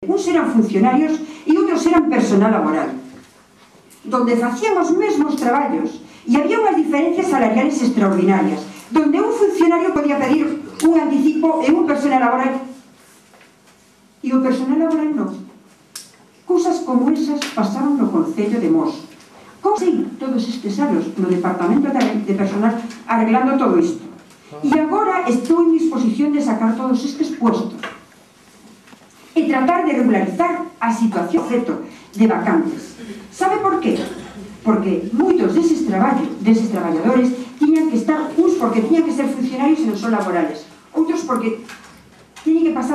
Uns eran funcionarios e outros eran personal laboral, donde facían os mesmos traballos e había unhas diferencias salariales extraordinarias, donde un funcionario podía pedir un anticipo e un personal laboral e o personal laboral non. Cousas como esas pasaron no Concello de Mos. Como sei todos estes anos no Departamento de Personal arreglando todo isto? E agora estou en disposición de sacar todos estes puestos e tratar de regularizar a situación de vacantes. Sabe por qué? Porque moitos deses traballadores tiñan que estar, uns porque tiñan que ser funcionarios e non son laborales, outros porque tiñen que pasar